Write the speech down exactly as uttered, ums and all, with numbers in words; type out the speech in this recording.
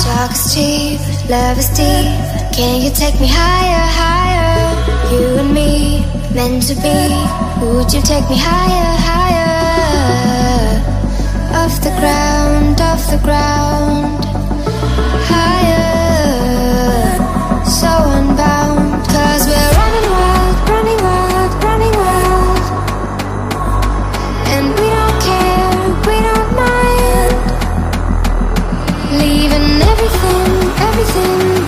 Talk is cheap, love is deep. Can you take me higher, higher? You and me, meant to be. Would you take me higher, higher? Off the ground, off the ground. Higher, so unbound. Cause we're running wild, running wild, running wild. And we don't care, we don't mind. Leaving everything, everything